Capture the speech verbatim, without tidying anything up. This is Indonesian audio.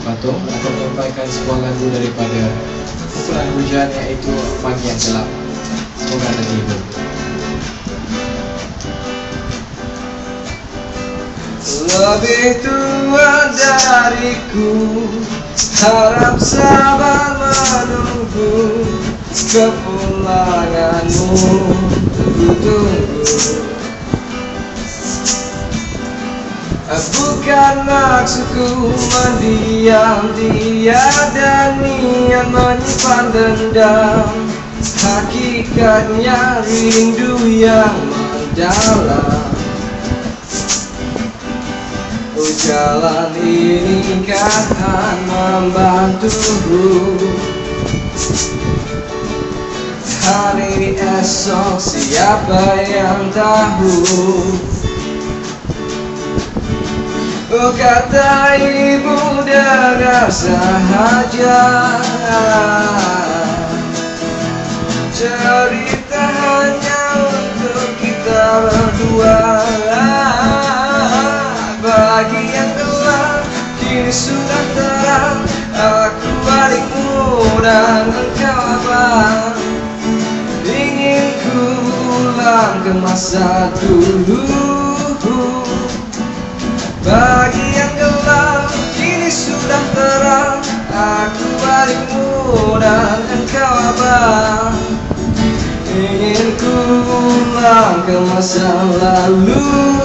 Patung akan menyampaikan sebuah lagu daripada kumpulan hujan, yaitu Pagi yang Gelap. Semoga Anda terhibur. Lebih tua dariku, harap sabar menunggu kepulanganmu, ku tunggu. Bukan maksudku mendiam, tiada niat menyimpan dendam. Hakikatnya rindu yang mendalam. Oh, jalan ini kan membantuku. Hari esok siapa yang tahu? Oh, kata ibu dengar sahaja cerita hanya untuk kita berdua. Pagi yang gelap kini sudah terang, aku adikmu dan engkau abang. Ingin ku ulang ke masa dulu. Pagi yang gelap kini sudah terang, aku adikmu dan engkau abang. Ingin ku ulang ke masa lalu.